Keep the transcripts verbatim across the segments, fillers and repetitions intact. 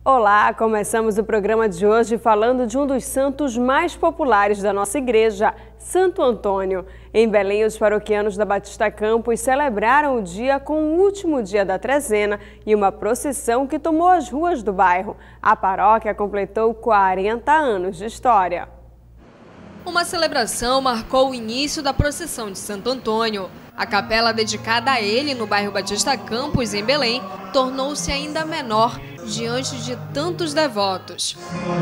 Olá, começamos o programa de hoje falando de um dos santos mais populares da nossa igreja, Santo Antônio. Em Belém, os paroquianos da Batista Campos celebraram o dia com o último dia da trezena e uma procissão que tomou as ruas do bairro. A paróquia completou quarenta anos de história. Uma celebração marcou o início da procissão de Santo Antônio. A capela dedicada a ele no bairro Batista Campos, em Belém, tornou-se ainda menor diante de tantos devotos.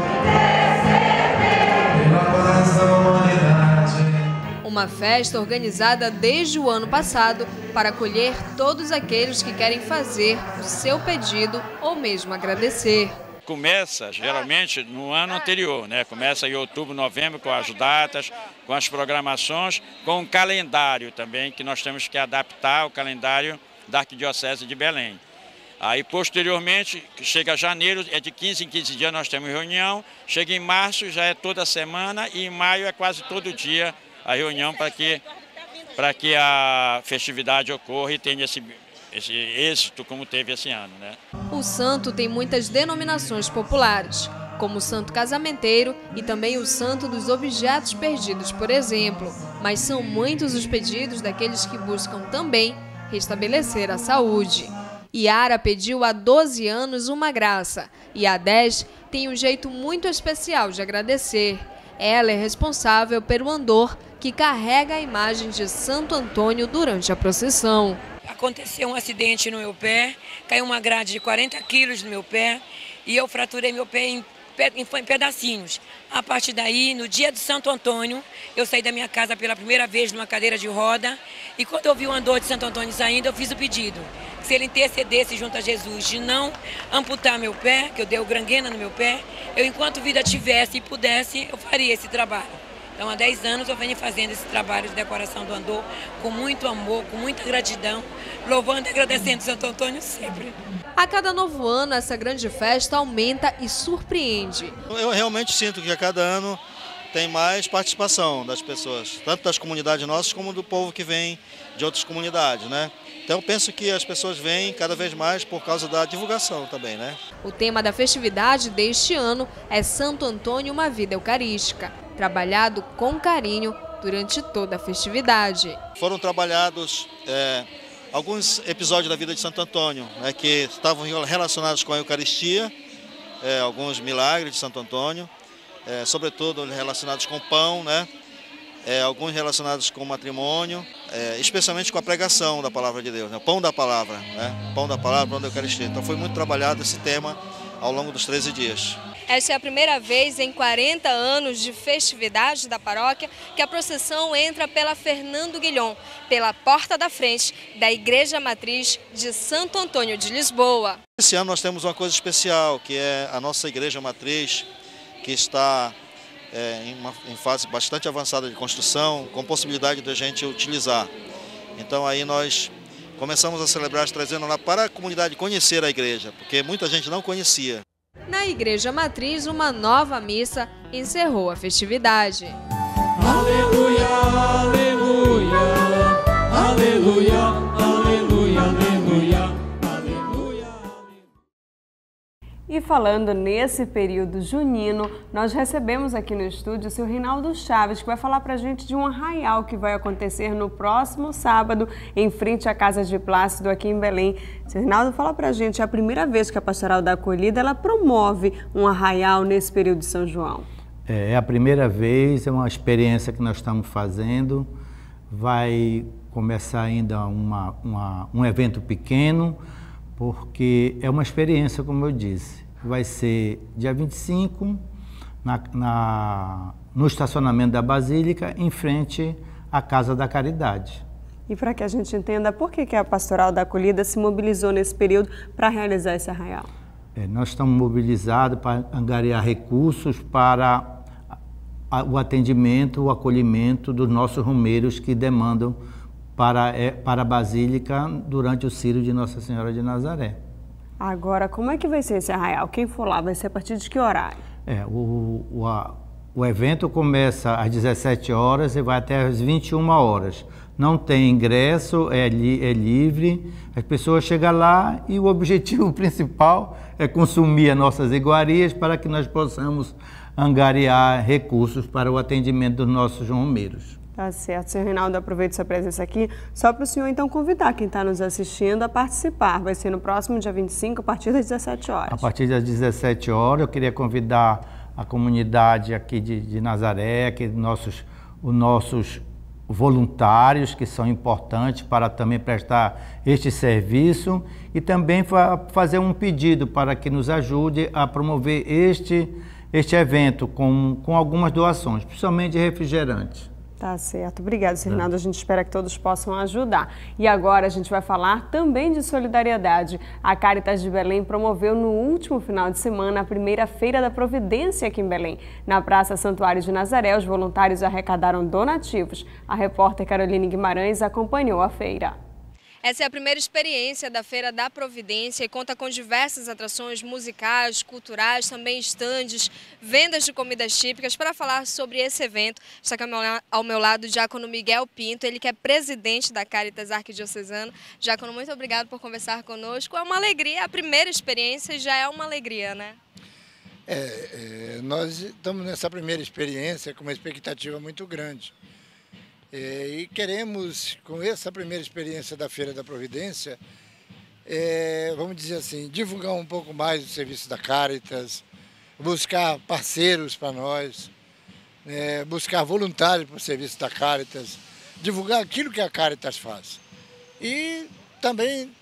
Uma festa organizada desde o ano passado para acolher todos aqueles que querem fazer o seu pedido ou mesmo agradecer. Começa geralmente no ano anterior, né? Começa em outubro, novembro com as datas, com as programações, com o calendário também, que nós temos que adaptar o calendário da Arquidiocese de Belém. Aí posteriormente, chega janeiro, é de quinze em quinze dias nós temos reunião, chega em março já é toda semana e em maio é quase todo dia a reunião para que, para que a festividade ocorra e tenha esse esse êxito como teve esse ano, né? O santo tem muitas denominações populares, como o santo casamenteiro e também o santo dos objetos perdidos, por exemplo. Mas são muitos os pedidos daqueles que buscam também restabelecer a saúde. Yara pediu há doze anos uma graça e há dez tem um jeito muito especial de agradecer. Ela é responsável pelo andor que carrega a imagem de Santo Antônio durante a procissão. Aconteceu um acidente no meu pé, caiu uma grade de quarenta quilos no meu pé e eu fraturei meu pé em, em pedacinhos. A partir daí, no dia de Santo Antônio, eu saí da minha casa pela primeira vez numa cadeira de roda e quando eu vi o andor de Santo Antônio saindo, eu fiz o pedido. Se ele intercedesse junto a Jesus de não amputar meu pé, que eu dei o granguena no meu pé, eu enquanto vida tivesse e pudesse, eu faria esse trabalho. Então, há dez anos eu venho fazendo esse trabalho de decoração do andor com muito amor, com muita gratidão, louvando e agradecendo Santo Antônio sempre. A cada novo ano, essa grande festa aumenta e surpreende. Eu realmente sinto que a cada ano tem mais participação das pessoas, tanto das comunidades nossas como do povo que vem de outras comunidades, né? Então eu penso que as pessoas vêm cada vez mais por causa da divulgação também, né? O tema da festividade deste ano é Santo Antônio, uma vida eucarística, trabalhado com carinho durante toda a festividade. Foram trabalhados é, alguns episódios da vida de Santo Antônio, né, que estavam relacionados com a Eucaristia, é, alguns milagres de Santo Antônio, é, sobretudo relacionados com o pão, né? É, alguns relacionados com o matrimônio, é, especialmente com a pregação da Palavra de Deus, né? O pão da Palavra, né? Pão da Palavra, pão da Eucaristia. Então foi muito trabalhado esse tema ao longo dos treze dias. Esta é a primeira vez em quarenta anos de festividade da paróquia que a procissão entra pela Fernando Guilhom, pela porta da frente da Igreja Matriz de Santo Antônio de Lisboa. Esse ano nós temos uma coisa especial, que é a nossa Igreja Matriz, que está É, em, uma, em fase bastante avançada de construção, com possibilidade de a gente utilizar. Então aí nós começamos a celebrar as trezenas lá para a comunidade conhecer a igreja, porque muita gente não conhecia. Na Igreja Matriz, uma nova missa encerrou a festividade. Aleluia, aleluia, aleluia, aleluia, aleluia. E falando nesse período junino, nós recebemos aqui no estúdio o seu Reinaldo Chaves, que vai falar para a gente de um arraial que vai acontecer no próximo sábado, em frente à Casa de Plácido, aqui em Belém. Seu Reinaldo, fala para a gente, é a primeira vez que a Pastoral da Acolhida ela promove um arraial nesse período de São João. É a primeira vez, é uma experiência que nós estamos fazendo. Vai começar ainda uma, uma, um evento pequeno, porque é uma experiência, como eu disse. Vai ser dia vinte e cinco, na, na, no estacionamento da Basílica, em frente à Casa da Caridade. E para que a gente entenda por que, que a Pastoral da Acolhida se mobilizou nesse período para realizar esse arraial? É, nós estamos mobilizados para angariar recursos para a, o atendimento, o acolhimento dos nossos romeiros que demandam para, é, para a Basílica durante o Círio de Nossa Senhora de Nazaré. Agora, como é que vai ser esse arraial? Quem for lá vai ser a partir de que horário? É, o, o, a, O evento começa às dezessete horas e vai até às vinte e uma horas. Não tem ingresso, é, li, é livre, as pessoas chegam lá e o objetivo principal é consumir as nossas iguarias para que nós possamos angariar recursos para o atendimento dos nossos romeiros. Tá certo, senhor Reinaldo, aproveito sua presença aqui, só para o senhor então convidar quem está nos assistindo a participar. Vai ser no próximo dia vinte e cinco, a partir das dezessete horas. A partir das dezessete horas, eu queria convidar a comunidade aqui de, de Nazaré, aqui nossos, os nossos voluntários, que são importantes para também prestar este serviço, e também fa fazer um pedido para que nos ajude a promover este, este evento com, com algumas doações, principalmente de refrigerantes. Tá certo. Obrigada, senhor Reinaldo. A gente espera que todos possam ajudar. E agora a gente vai falar também de solidariedade. A Caritas de Belém promoveu no último final de semana a primeira Feira da Providência aqui em Belém. Na Praça Santuário de Nazaré, os voluntários arrecadaram donativos. A repórter Caroline Guimarães acompanhou a feira. Essa é a primeira experiência da Feira da Providência e conta com diversas atrações musicais, culturais, também estandes, vendas de comidas típicas. Para falar sobre esse evento, está aqui ao meu lado o diácono Miguel Pinto, ele que é presidente da Caritas Arquidiocesana. Diácono, muito obrigado por conversar conosco. É uma alegria, a primeira experiência já é uma alegria, né? É, é, nós estamos nessa primeira experiência com uma expectativa muito grande. É, e queremos, com essa primeira experiência da Feira da Providência, é, vamos dizer assim, divulgar um pouco mais o serviço da Caritas, buscar parceiros para nós, é, buscar voluntários para o serviço da Caritas, divulgar aquilo que a Caritas faz. E também,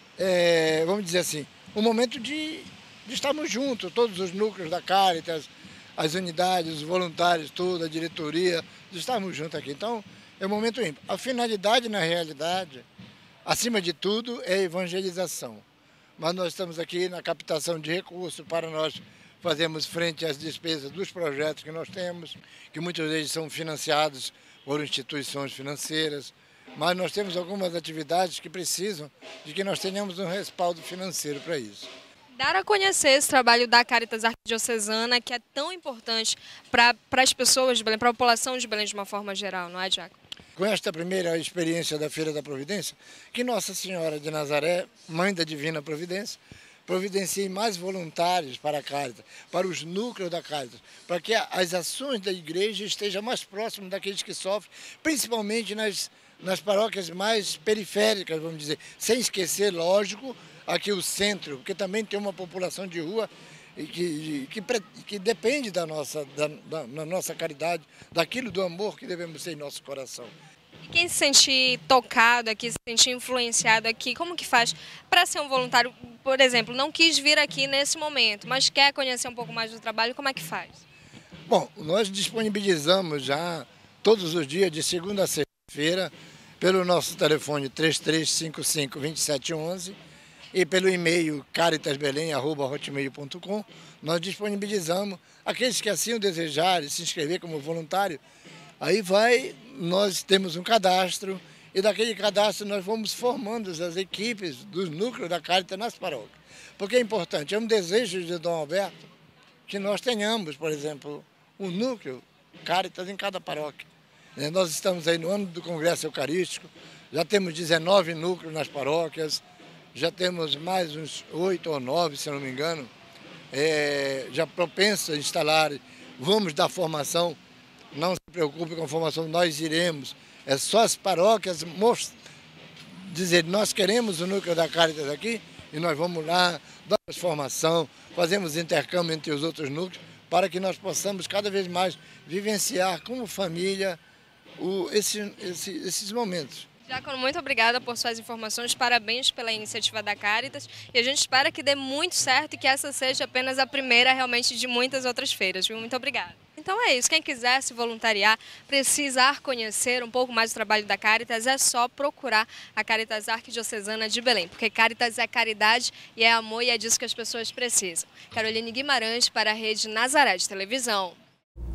é, vamos dizer assim, um momento de, de estarmos juntos, todos os núcleos da Caritas, as unidades, os voluntários, toda a diretoria, de estarmos juntos aqui. Então, é um momento ímpar. A finalidade, na realidade, acima de tudo, é a evangelização. Mas nós estamos aqui na captação de recursos para nós fazermos frente às despesas dos projetos que nós temos, que muitas vezes são financiados por instituições financeiras, mas nós temos algumas atividades que precisam de que nós tenhamos um respaldo financeiro para isso. Dar a conhecer esse trabalho da Caritas Arquidiocesana, que é tão importante para as pessoas de Belém, para a população de Belém de uma forma geral, não é, Diácono? Com esta primeira experiência da Feira da Providência, que Nossa Senhora de Nazaré, Mãe da Divina Providência, providencie mais voluntários para a Caritas, para os núcleos da Caritas, para que as ações da igreja estejam mais próximas daqueles que sofrem, principalmente nas, nas paróquias mais periféricas, vamos dizer, sem esquecer, lógico, aqui o centro, porque também tem uma população de rua e que, que, que depende da nossa, da, da, da nossa caridade, daquilo do amor que devemos ter em nosso coração. E quem se sentir tocado aqui, se sentir influenciado aqui, como que faz para ser um voluntário? Por exemplo, não quis vir aqui nesse momento, mas quer conhecer um pouco mais do trabalho, como é que faz? Bom, nós disponibilizamos já todos os dias, de segunda a sexta-feira, pelo nosso telefone três três cinco cinco, dois sete um um e pelo e-mail caritasbelém arroba hotmail ponto com, nós disponibilizamos aqueles que assim o desejarem se inscrever como voluntário. Aí vai, nós temos um cadastro e daquele cadastro nós vamos formando as equipes dos núcleos da Caritas nas paróquias. Porque é importante, é um desejo de Dom Alberto que nós tenhamos, por exemplo, um núcleo Caritas em cada paróquia. Nós estamos aí no ano do Congresso Eucarístico, já temos dezenove núcleos nas paróquias, já temos mais uns oito ou nove, se não me engano, é, já propensos a instalar, vamos dar formação, não se preocupe com a formação, nós iremos, é só as paróquias dizer, nós queremos o núcleo da Caritas aqui, e nós vamos lá, damos formação, fazemos intercâmbio entre os outros núcleos, para que nós possamos cada vez mais vivenciar como família o, esse, esse, esses momentos. Diácono, muito obrigada por suas informações, parabéns pela iniciativa da Caritas e a gente espera que dê muito certo e que essa seja apenas a primeira realmente de muitas outras feiras, viu? Muito obrigada. Então é isso, quem quiser se voluntariar, precisar conhecer um pouco mais do trabalho da Caritas, é só procurar a Caritas Arquidiocesana de Belém, porque Caritas é caridade e é amor e é disso que as pessoas precisam. Caroline Guimarães para a Rede Nazaré de Televisão.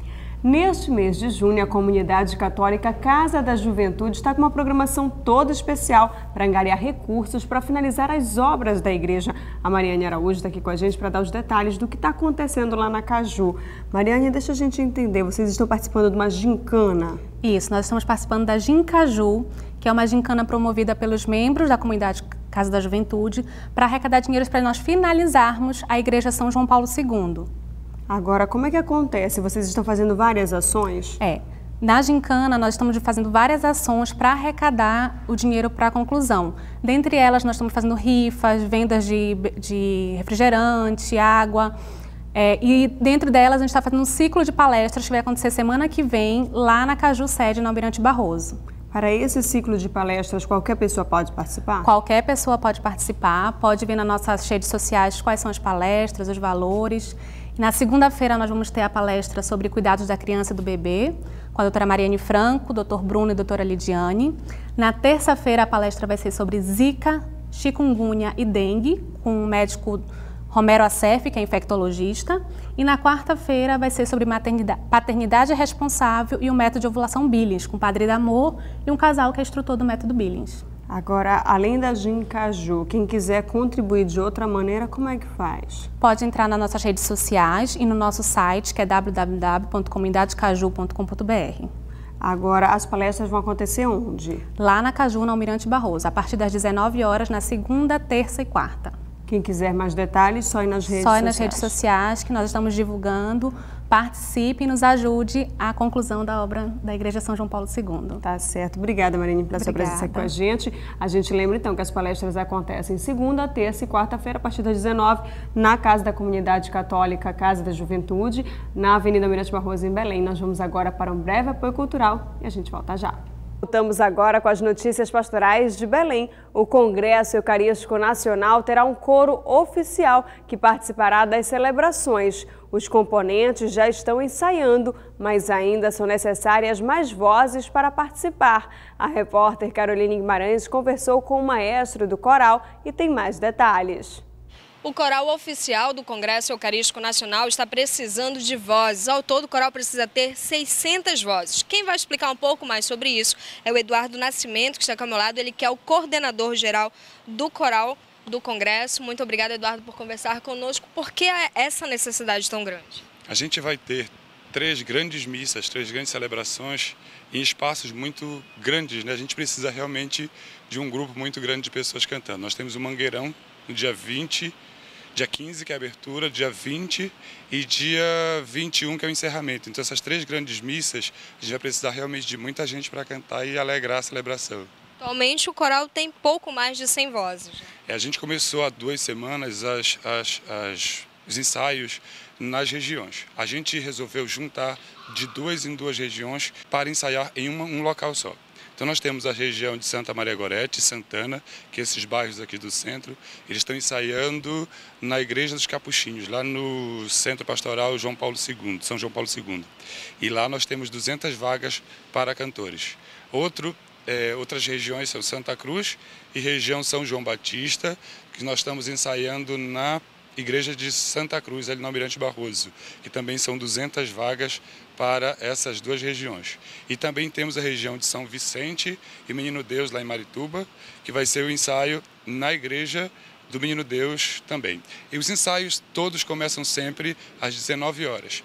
Neste mês de junho, a comunidade católica Casa da Juventude está com uma programação toda especial para angariar recursos para finalizar as obras da igreja. A Mariane Araújo está aqui com a gente para dar os detalhes do que está acontecendo lá na Caju. Mariane, deixa a gente entender, vocês estão participando de uma gincana? Isso, nós estamos participando da Gincaju, que é uma gincana promovida pelos membros da comunidade Casa da Juventude para arrecadar dinheiro para nós finalizarmos a Igreja São João Paulo segundo. Agora, como é que acontece? Vocês estão fazendo várias ações? É. Na gincana, nós estamos fazendo várias ações para arrecadar o dinheiro para a conclusão. Dentre elas, nós estamos fazendo rifas, vendas de, de refrigerante, água. É, e dentro delas, a gente está fazendo um ciclo de palestras que vai acontecer semana que vem, lá na Caju Sede, no Almirante Barroso. Para esse ciclo de palestras, qualquer pessoa pode participar? Qualquer pessoa pode participar, pode ver nas nossas redes sociais quais são as palestras, os valores. Na segunda-feira nós vamos ter a palestra sobre cuidados da criança e do bebê, com a doutora Mariane Franco, doutor Bruno e doutora Lidiane. Na terça-feira a palestra vai ser sobre zika, chikungunya e dengue, com o médico Romero Assef, que é infectologista. E na quarta-feira vai ser sobre maternidade, paternidade responsável e o método de ovulação Billings, com o Padre D'Amor e um casal que é instrutor do método Billings. Agora, além da Gincaju, quem quiser contribuir de outra maneira, como é que faz? Pode entrar nas nossas redes sociais e no nosso site, que é w w w ponto comunidade caju ponto com ponto b r. Agora, as palestras vão acontecer onde? Lá na Caju, no Almirante Barroso, a partir das dezenove horas, na segunda, terça e quarta. Quem quiser mais detalhes, só ir nas redes sociais. Só ir nas redes sociais, que nós estamos divulgando. Participe e nos ajude à conclusão da obra da Igreja São João Paulo segundo. Tá certo. Obrigada, Mariane, pela sua presença aqui com a gente. A gente lembra, então, que as palestras acontecem segunda, terça e quarta-feira, a partir das dezenove, na Casa da Comunidade Católica Casa da Juventude, na Avenida Almirante Barroso, em Belém. Nós vamos agora para um breve apoio cultural e a gente volta já. Voltamos agora com as notícias pastorais de Belém. O Congresso Eucarístico Nacional terá um coro oficial que participará das celebrações. Os componentes já estão ensaiando, mas ainda são necessárias mais vozes para participar. A repórter Caroline Guimarães conversou com o maestro do coral e tem mais detalhes. O coral oficial do Congresso Eucarístico Nacional está precisando de vozes. Ao todo, o coral precisa ter seiscentas vozes. Quem vai explicar um pouco mais sobre isso é o Eduardo Nascimento, que está ao meu lado, ele que é o coordenador geral do coral do Congresso. Muito obrigada, Eduardo, por conversar conosco. Por que essa necessidade tão grande? A gente vai ter três grandes missas, três grandes celebrações em espaços muito grandes, né? A gente precisa realmente de um grupo muito grande de pessoas cantando. Nós temos o Mangueirão no dia vinte, dia quinze, que é a abertura, dia vinte e dia vinte e um, que é o encerramento. Então, essas três grandes missas, a gente vai precisar realmente de muita gente para cantar e alegrar a celebração. Atualmente, o coral tem pouco mais de cem vozes. É, a gente começou há duas semanas as, as, as, os ensaios nas regiões. A gente resolveu juntar de duas em duas regiões para ensaiar em uma, um local só. Então nós temos a região de Santa Maria Gorete, Santana, que esses bairros aqui do centro, eles estão ensaiando na Igreja dos Capuchinhos, lá no Centro Pastoral João Paulo segundo, São João Paulo segundo. E lá nós temos duzentas vagas para cantores. Outro, é, outras regiões são Santa Cruz e região São João Batista, que nós estamos ensaiando na Igreja de Santa Cruz, ali no Almirante Barroso, que também são duzentas vagas para essas duas regiões. E também temos a região de São Vicente e Menino Deus, lá em Marituba, que vai ser o ensaio na Igreja do Menino Deus também. E os ensaios todos começam sempre às dezenove horas.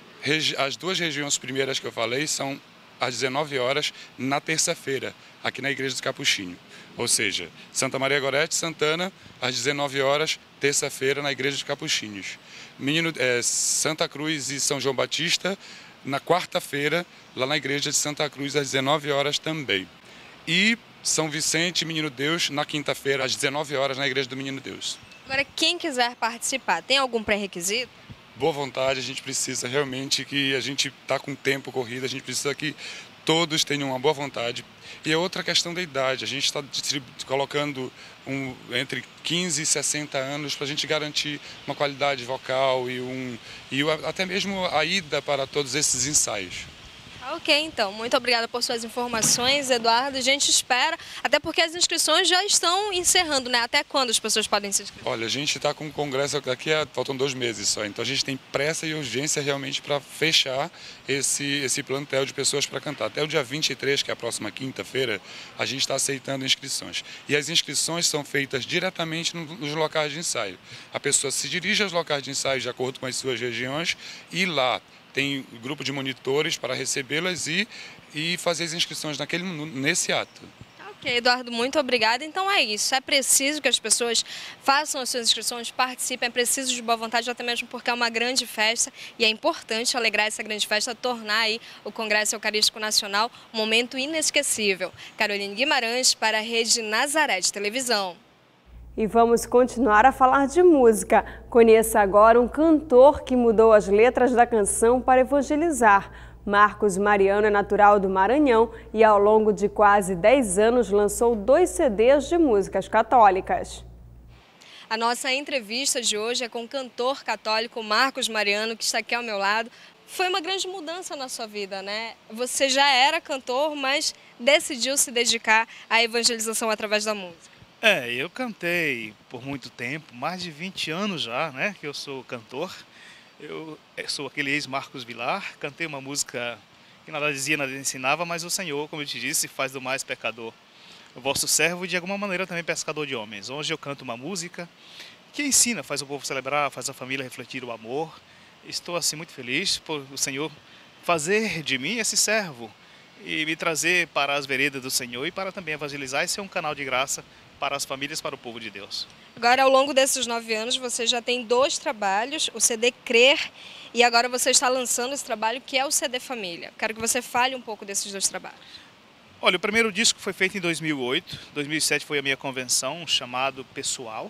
As duas regiões primeiras que eu falei são às dezenove horas na terça-feira, aqui na Igreja do Capuchinho. Ou seja, Santa Maria Gorete, Santana, às dezenove horas, terça-feira, na Igreja dos Capuchinhos. Menino, é, Santa Cruz e São João Batista, na quarta-feira, lá na Igreja de Santa Cruz, às dezenove horas também. E São Vicente e Menino Deus, na quinta-feira, às dezenove horas, na Igreja do Menino Deus. Agora, quem quiser participar, tem algum pré-requisito? Boa vontade, a gente precisa realmente que a gente está com tempo corrido, a gente precisa que todos tenham uma boa vontade. E é outra questão da idade, a gente está colocando um, entre quinze e sessenta anos para a gente garantir uma qualidade vocal e, um, e até mesmo a ida para todos esses ensaios. Ok, então. Muito obrigada por suas informações, Eduardo. A gente espera, até porque as inscrições já estão encerrando, né? Até quando as pessoas podem se inscrever? Olha, a gente está com o congresso daqui a faltam dois meses só, então a gente tem pressa e urgência realmente para fechar esse, esse plantel de pessoas para cantar. Até o dia vinte e três, que é a próxima quinta-feira, a gente está aceitando inscrições. E as inscrições são feitas diretamente nos locais de ensaio. A pessoa se dirige aos locais de ensaio de acordo com as suas regiões e lá tem grupo de monitores para recebê-las e, e fazer as inscrições naquele, nesse ato. Ok, Eduardo, muito obrigada. Então é isso, é preciso que as pessoas façam as suas inscrições, participem, é preciso de boa vontade, até mesmo porque é uma grande festa e é importante alegrar essa grande festa, tornar aí o Congresso Eucarístico Nacional um momento inesquecível. Caroline Guimarães para a Rede Nazaré de Televisão. E vamos continuar a falar de música. Conheça agora um cantor que mudou as letras da canção para evangelizar. Marcos Mariano é natural do Maranhão e ao longo de quase dez anos lançou dois C Ds de músicas católicas. A nossa entrevista de hoje é com o cantor católico Marcos Mariano, que está aqui ao meu lado. Foi uma grande mudança na sua vida, né? Você já era cantor, mas decidiu se dedicar à evangelização através da música. É, eu cantei por muito tempo, mais de vinte anos já, né, que eu sou cantor. Eu sou aquele ex-Marcos Vilar, cantei uma música que nada dizia, nada ensinava, mas o Senhor, como eu te disse, faz do mais pecador o vosso servo e de alguma maneira também pescador de homens. Hoje eu canto uma música que ensina, faz o povo celebrar, faz a família refletir o amor. Estou assim muito feliz por o Senhor fazer de mim esse servo e me trazer para as veredas do Senhor e para também evangelizar e ser um canal de graça para as famílias, para o povo de Deus. Agora, ao longo desses nove anos, você já tem dois trabalhos, o C D Crer e agora você está lançando esse trabalho que é o C D Família. Quero que você fale um pouco desses dois trabalhos. Olha, o primeiro disco foi feito em dois mil e oito, dois mil e sete foi a minha convenção, chamado Pessoal.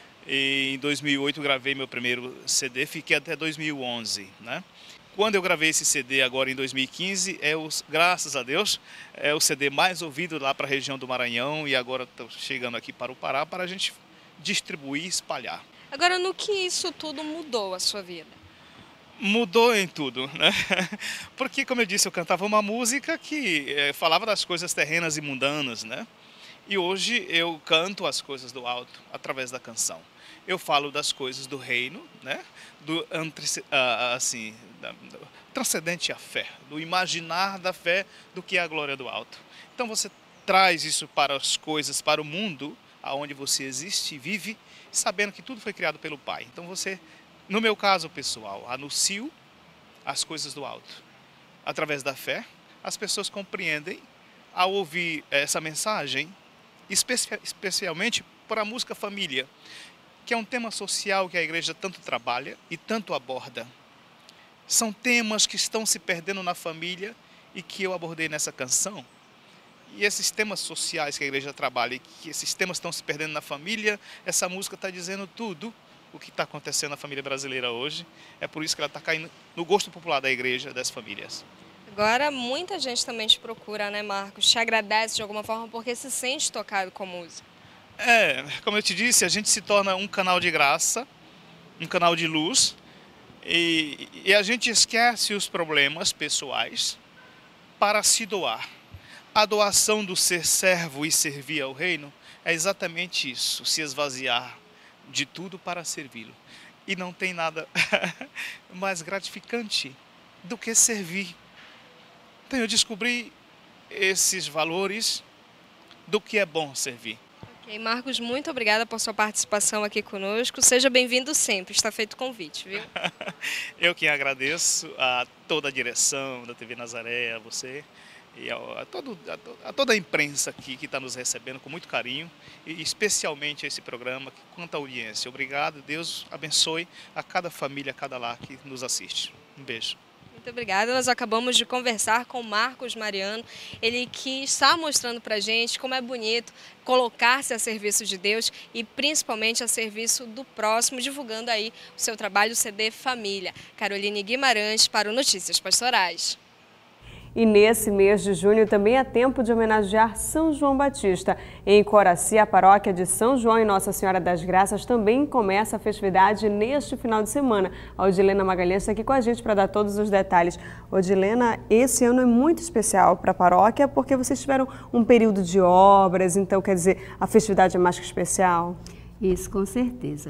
E em dois mil e oito gravei meu primeiro C D, fiquei até dois mil e onze, né? Quando eu gravei esse C D agora em dois mil e quinze, é os, graças a Deus, é o C D mais ouvido lá para a região do Maranhão e agora estou chegando aqui para o Pará para a gente distribuir e espalhar. Agora, no que isso tudo mudou a sua vida? Mudou em tudo, né? Porque, como eu disse, eu cantava uma música que é, falava das coisas terrenas e mundanas, né? E hoje eu canto as coisas do alto através da canção. Eu falo das coisas do reino, né? Do assim, da, do transcendente à fé, do imaginar da fé do que é a glória do alto. Então você traz isso para as coisas, para o mundo aonde você existe e vive, sabendo que tudo foi criado pelo Pai. Então você, no meu caso pessoal, anuncio as coisas do alto. Através da fé, as pessoas compreendem ao ouvir essa mensagem, especi- especialmente por a música Família, que é um tema social que a igreja tanto trabalha e tanto aborda. São temas que estão se perdendo na família e que eu abordei nessa canção. E esses temas sociais que a igreja trabalha e que esses temas estão se perdendo na família, essa música está dizendo tudo o que está acontecendo na família brasileira hoje. É por isso que ela está caindo no gosto popular da igreja, das famílias. Agora, muita gente também te procura, né, Marcos? Te agradece de alguma forma porque se sente tocado com música. É, como eu te disse, a gente se torna um canal de graça, um canal de luz, e, e a gente esquece os problemas pessoais para se doar. A doação do ser servo e servir ao reino é exatamente isso, se esvaziar de tudo para servi-lo. E não tem nada mais gratificante do que servir. Então eu descobri esses valores do que é bom servir. Ok, Marcos, muito obrigada por sua participação aqui conosco. Seja bem-vindo sempre, está feito o convite, viu? Eu que agradeço a toda a direção da T V Nazaré, a você e a, a, todo, a, a toda a imprensa aqui que está nos recebendo com muito carinho e especialmente a esse programa, que quanta audiência. Obrigado, Deus abençoe a cada família, a cada lar que nos assiste. Um beijo. Muito obrigada. Nós acabamos de conversar com Marcos Mariano, ele que está mostrando para a gente como é bonito colocar-se a serviço de Deus e principalmente a serviço do próximo, divulgando aí o seu trabalho, o C D Família. Caroline Guimarães para o Notícias Pastorais. E nesse mês de junho também é tempo de homenagear São João Batista. Em Coraci, a paróquia de São João e Nossa Senhora das Graças também começa a festividade neste final de semana. A Odilena Magalhães está aqui com a gente para dar todos os detalhes. Odilena, esse ano é muito especial para a paróquia porque vocês tiveram um período de obras, então quer dizer, a festividade é mais que especial? Isso, com certeza.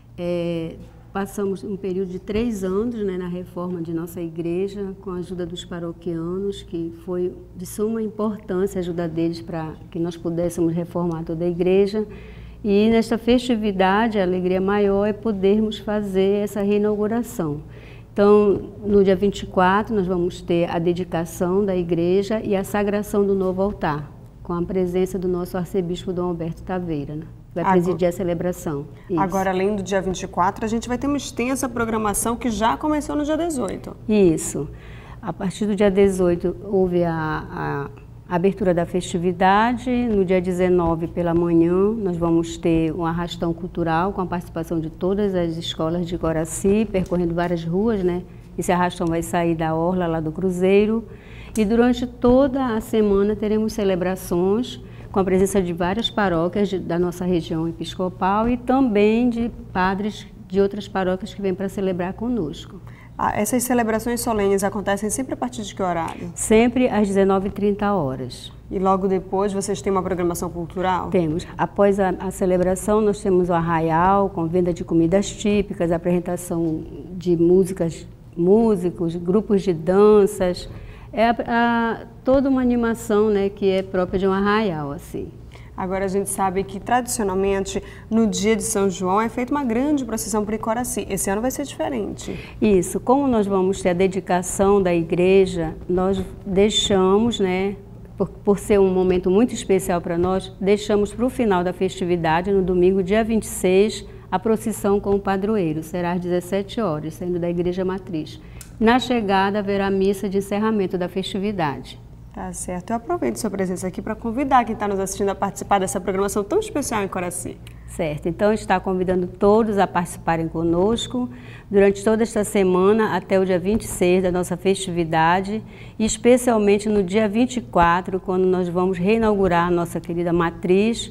É... Passamos um período de três anos né, na reforma de nossa igreja, com a ajuda dos paroquianos, que foi de suma importância a ajuda deles para que nós pudéssemos reformar toda a igreja. E nesta festividade, a alegria maior é podermos fazer essa reinauguração. Então, no dia vinte e quatro, nós vamos ter a dedicação da igreja e a sagração do novo altar, com a presença do nosso arcebispo Dom Alberto Taveira, né? Vai presidir a celebração. Isso. Agora, além do dia vinte e quatro, a gente vai ter uma extensa programação que já começou no dia dezoito. Isso. A partir do dia dezoito, houve a, a abertura da festividade. No dia dezenove, pela manhã, nós vamos ter um arrastão cultural com a participação de todas as escolas de Coraci, percorrendo várias ruas, né? Esse arrastão vai sair da orla lá do Cruzeiro. E durante toda a semana teremos celebrações com a presença de várias paróquias de, da nossa região episcopal e também de padres de outras paróquias que vêm para celebrar conosco. Ah, essas celebrações solenes acontecem sempre a partir de que horário? Sempre às dezenove e trinta horas. E logo depois vocês têm uma programação cultural? Temos. Após a, a celebração, nós temos o arraial com venda de comidas típicas, apresentação de músicas, músicos, grupos de danças. É a, a, toda uma animação, né, que é própria de um arraial, assim. Agora a gente sabe que tradicionalmente no dia de São João é feita uma grande procissão por Coraci. Esse ano vai ser diferente. Isso, como nós vamos ter a dedicação da igreja, nós deixamos, né, por, por ser um momento muito especial para nós, deixamos para o final da festividade, no domingo, dia vinte e seis, a procissão com o padroeiro. Será às dezessete horas, saindo da igreja matriz. Na chegada, haverá a missa de encerramento da festividade. Tá certo. Eu aproveito sua presença aqui para convidar quem está nos assistindo a participar dessa programação tão especial em Coraci. Certo. Então, está convidando todos a participarem conosco durante toda esta semana até o dia vinte e seis da nossa festividade e especialmente no dia vinte e quatro, quando nós vamos reinaugurar a nossa querida matriz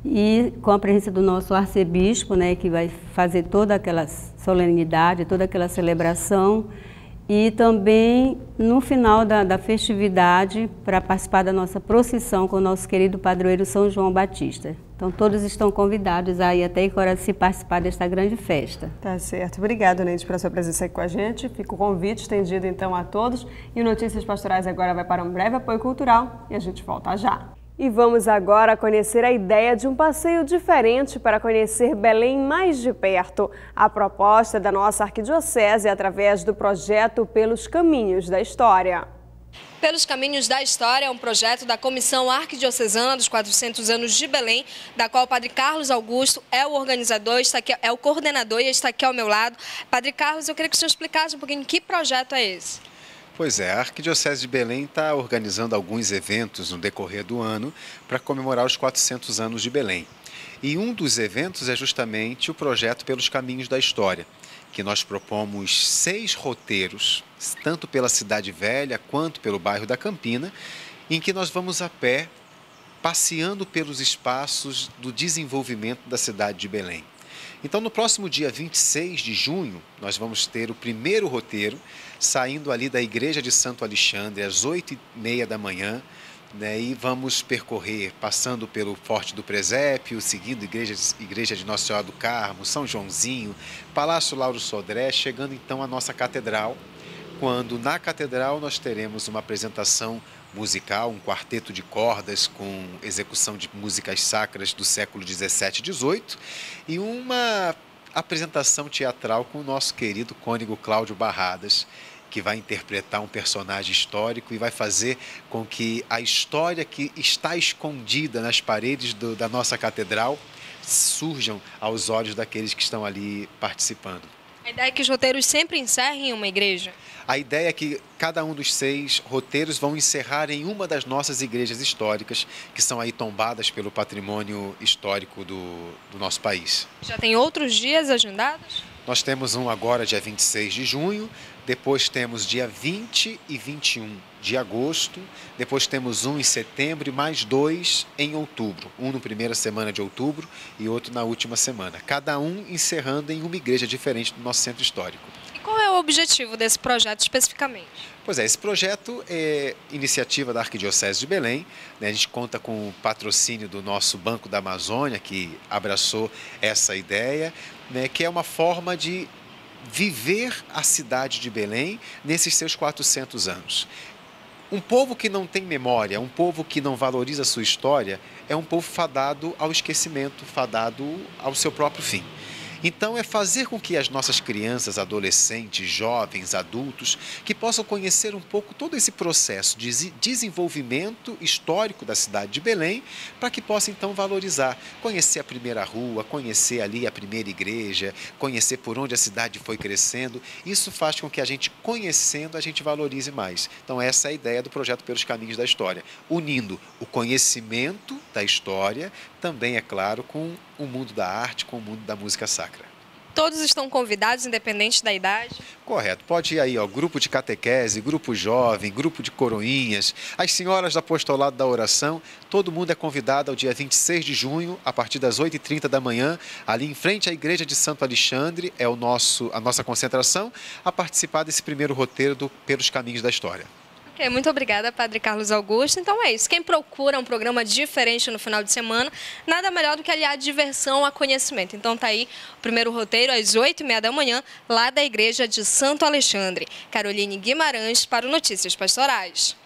e com a presença do nosso arcebispo, né, que vai fazer toda aquela solenidade, toda aquela celebração. E também no final da, da festividade para participar da nossa procissão com o nosso querido padroeiro São João Batista. Então todos estão convidados a ir até Coraci participar desta grande festa. Tá certo. Obrigada, Neide, pela sua presença aqui com a gente. Fica o convite estendido então a todos. E o Notícias Pastorais agora vai para um breve apoio cultural e a gente volta já. E vamos agora conhecer a ideia de um passeio diferente para conhecer Belém mais de perto. A proposta da nossa arquidiocese é através do projeto Pelos Caminhos da História. Pelos Caminhos da História é um projeto da Comissão Arquidiocesana dos quatrocentos anos de Belém, da qual o Padre Carlos Augusto é o organizador, está aqui, é o coordenador e está aqui ao meu lado. Padre Carlos, eu queria que o senhor explicasse um pouquinho que projeto é esse. Pois é, a Arquidiocese de Belém está organizando alguns eventos no decorrer do ano para comemorar os quatrocentos anos de Belém. E um dos eventos é justamente o projeto Pelos Caminhos da História, que nós propomos seis roteiros, tanto pela Cidade Velha quanto pelo bairro da Campina, em que nós vamos a pé passeando pelos espaços do desenvolvimento da cidade de Belém. Então, no próximo dia vinte e seis de junho, nós vamos ter o primeiro roteiro, saindo ali da Igreja de Santo Alexandre, às oito e meia da manhã, né, e vamos percorrer, passando pelo Forte do Presépio, seguindo Igreja, Igreja de Nossa Senhora do Carmo, São Joãozinho, Palácio Lauro Sodré, chegando então à nossa Catedral, quando na Catedral nós teremos uma apresentação musical, um quarteto de cordas com execução de músicas sacras do século dezessete e dezoito e uma apresentação teatral com o nosso querido cônego Cláudio Barradas, que vai interpretar um personagem histórico e vai fazer com que a história que está escondida nas paredes do, da nossa catedral surjam aos olhos daqueles que estão ali participando. A ideia é que os roteiros sempre encerrem em uma igreja? A ideia é que cada um dos seis roteiros vão encerrar em uma das nossas igrejas históricas, que são aí tombadas pelo patrimônio histórico do, do nosso país. Já tem outros dias agendados? Nós temos um agora dia vinte e seis de junho, depois temos dia vinte e vinte e um de agosto, depois temos um em setembro e mais dois em outubro. Um na primeira semana de outubro e outro na última semana. Cada um encerrando em uma igreja diferente do nosso centro histórico. E qual é o objetivo desse projeto especificamente? Pois é, esse projeto é iniciativa da Arquidiocese de Belém, né? A gente conta com o patrocínio do nosso Banco da Amazônia, que abraçou essa ideia, né? Que é uma forma de viver a cidade de Belém nesses seus quatrocentos anos. Um povo que não tem memória, um povo que não valoriza a sua história, é um povo fadado ao esquecimento, fadado ao seu próprio fim. Então, é fazer com que as nossas crianças, adolescentes, jovens, adultos, que possam conhecer um pouco todo esse processo de desenvolvimento histórico da cidade de Belém, para que possam, então, valorizar, conhecer a primeira rua, conhecer ali a primeira igreja, conhecer por onde a cidade foi crescendo. Isso faz com que a gente, conhecendo, a gente valorize mais. Então, essa é a ideia do projeto Pelos Caminhos da História, unindo o conhecimento da história, também, é claro, com o mundo da arte, com o mundo da música sacra. Todos estão convidados, independente da idade? Correto. Pode ir aí, ó, grupo de catequese, grupo jovem, grupo de coroinhas, as senhoras do apostolado da oração, todo mundo é convidado ao dia vinte e seis de junho, a partir das oito e trinta da manhã, ali em frente à igreja de Santo Alexandre, é o nosso, a nossa concentração, a participar desse primeiro roteiro do Pelos Caminhos da História. Ok, muito obrigada, Padre Carlos Augusto. Então é isso, quem procura um programa diferente no final de semana, nada melhor do que aliar diversão a conhecimento. Então tá aí o primeiro roteiro às oito e meia da manhã, lá da igreja de Santo Alexandre. Caroline Guimarães para o Notícias Pastorais.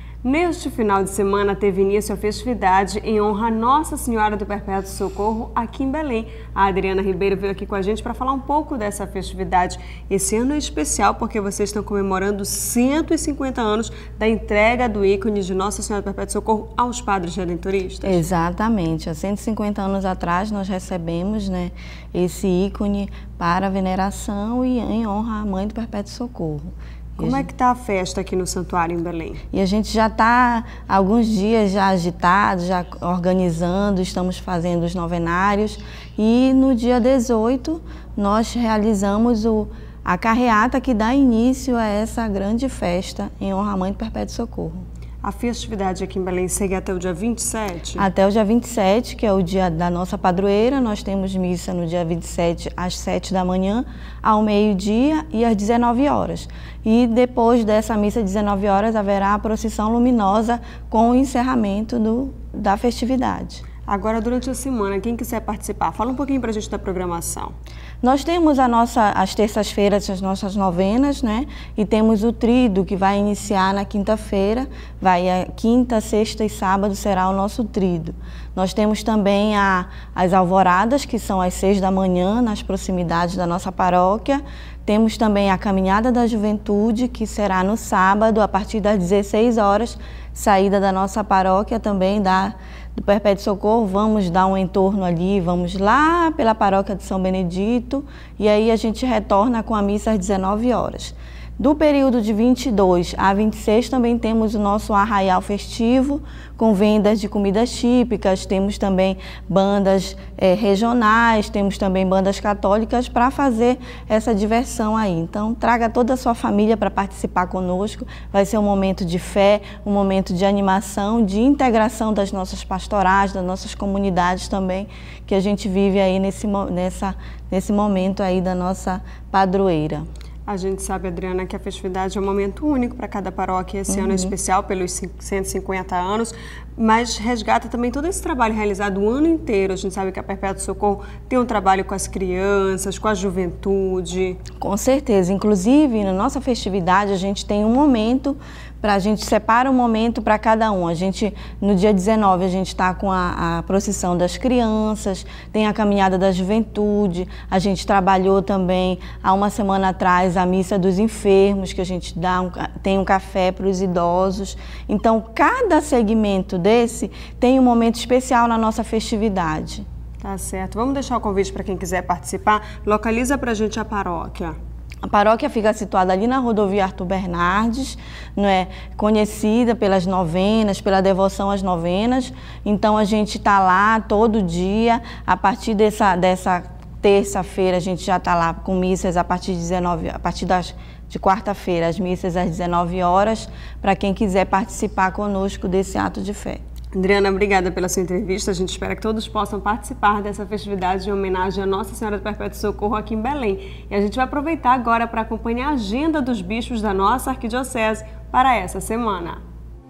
Neste final de semana teve início a festividade em honra a Nossa Senhora do Perpétuo Socorro aqui em Belém. A Adriana Ribeiro veio aqui com a gente para falar um pouco dessa festividade. Esse ano é especial porque vocês estão comemorando cento e cinquenta anos da entrega do ícone de Nossa Senhora do Perpétuo Socorro aos padres redentoristas. Exatamente. Há cento e cinquenta anos atrás nós recebemos, né, esse ícone para veneração e em honra à Mãe do Perpétuo Socorro. Como é que está a festa aqui no santuário em Belém? E a gente já está há alguns dias já agitado, já organizando, estamos fazendo os novenários e no dia dezoito nós realizamos o, a carreata que dá início a essa grande festa em honra à Mãe do Perpétuo Socorro. A festividade aqui em Belém segue até o dia vinte e sete? Até o dia vinte e sete, que é o dia da nossa padroeira. Nós temos missa no dia vinte e sete às sete da manhã, ao meio-dia e às dezenove horas. E depois dessa missa às dezenove horas haverá a procissão luminosa com o encerramento do, da festividade. Agora, durante a semana, quem quiser participar, fala um pouquinho para a gente da programação. Nós temos a nossa, as terças-feiras, as nossas novenas, né? E temos o tríduo, que vai iniciar na quinta-feira. Vai a quinta, sexta e sábado será o nosso tríduo. Nós temos também a, as alvoradas, que são às seis da manhã, nas proximidades da nossa paróquia. Temos também a Caminhada da Juventude, que será no sábado, a partir das dezesseis horas, saída da nossa paróquia também da, do Perpétuo Socorro. Vamos dar um entorno ali, vamos lá pela paróquia de São Benedito e aí a gente retorna com a missa às dezenove horas. Do período de vinte e dois a vinte e seis também temos o nosso arraial festivo, com vendas de comidas típicas, temos também bandas é, regionais, temos também bandas católicas para fazer essa diversão aí. Então traga toda a sua família para participar conosco, vai ser um momento de fé, um momento de animação, de integração das nossas pastorais, das nossas comunidades também, que a gente vive aí nesse, nessa, nesse momento aí da nossa padroeira. A gente sabe, Adriana, que a festividade é um momento único para cada paróquia. Esse uhum. ano é especial pelos cento e cinquenta anos, mas resgata também todo esse trabalho realizado o ano inteiro. A gente sabe que a Perpétuo Socorro tem um trabalho com as crianças, com a juventude. Com certeza. Inclusive, na nossa festividade, a gente tem um momento para a gente separa um momento para cada um. A gente, no dia dezenove, a gente está com a, a procissão das crianças, tem a caminhada da juventude, a gente trabalhou também, há uma semana atrás, a missa dos enfermos, que a gente dá um, tem um café para os idosos. Então, cada segmento desse tem um momento especial na nossa festividade. Tá certo. Vamos deixar o convite para quem quiser participar. Localiza para a gente a paróquia. A paróquia fica situada ali na rodovia Arthur Bernardes, não é? Conhecida pelas novenas, pela devoção às novenas. Então a gente está lá todo dia, a partir dessa, dessa terça-feira a gente já está lá com missas a partir de dezenove, a partir das, de quarta-feira, as missas às dezenove horas, para quem quiser participar conosco desse ato de fé. Adriana, obrigada pela sua entrevista. A gente espera que todos possam participar dessa festividade em homenagem à Nossa Senhora do Perpétuo Socorro aqui em Belém. E a gente vai aproveitar agora para acompanhar a agenda dos bispos da nossa arquidiocese para essa semana.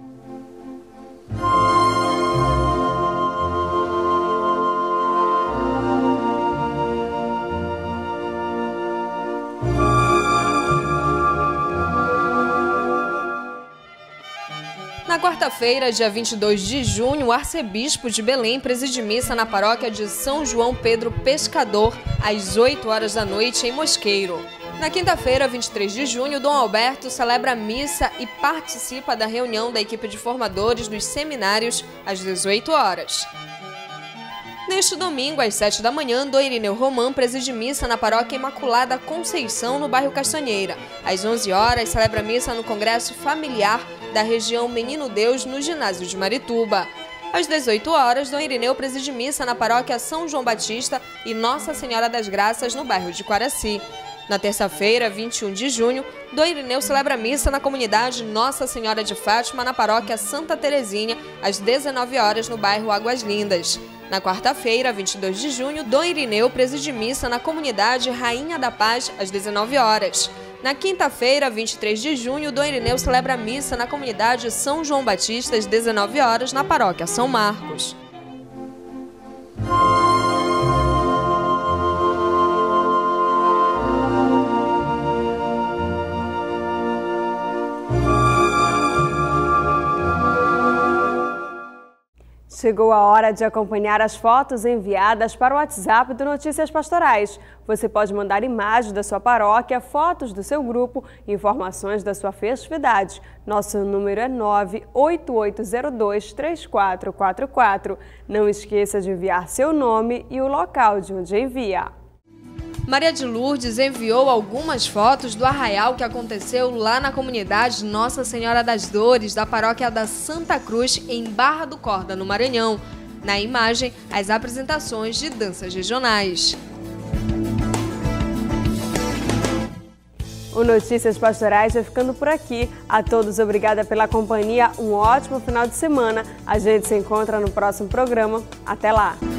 Na quarta-feira, dia vinte e dois de junho, o arcebispo de Belém preside missa na paróquia de São João Pedro Pescador, às oito horas da noite, em Mosqueiro. Na quinta-feira, vinte e três de junho, Dom Alberto celebra a missa e participa da reunião da equipe de formadores dos seminários, às dezoito horas. Neste domingo, às sete da manhã, Dom Irineu Román preside missa na paróquia Imaculada Conceição, no bairro Castanheira. Às onze horas, celebra missa no Congresso Familiar da região Menino Deus, no ginásio de Marituba. Às dezoito horas, Dom Irineu preside missa na paróquia São João Batista e Nossa Senhora das Graças, no bairro de Quaraci. Na terça-feira, vinte e um de junho, Dom Irineu celebra missa na comunidade Nossa Senhora de Fátima, na paróquia Santa Terezinha, às dezenove horas, no bairro Águas Lindas. Na quarta-feira, vinte e dois de junho, Dom Irineu preside missa na comunidade Rainha da Paz, às dezenove horas. Na quinta-feira, vinte e três de junho, Dom Irineu celebra missa na comunidade São João Batista, às dezenove horas, na paróquia São Marcos. Chegou a hora de acompanhar as fotos enviadas para o WhatsApp do Notícias Pastorais. Você pode mandar imagens da sua paróquia, fotos do seu grupo, informações da sua festividade. Nosso número é nove oito oito zero dois três quatro quatro quatro. Não esqueça de enviar seu nome e o local de onde envia. Maria de Lourdes enviou algumas fotos do arraial que aconteceu lá na comunidade Nossa Senhora das Dores, da paróquia da Santa Cruz, em Barra do Corda, no Maranhão. Na imagem, as apresentações de danças regionais. O Notícias Pastorais vai ficando por aqui. A todos, obrigada pela companhia. Um ótimo final de semana. A gente se encontra no próximo programa. Até lá!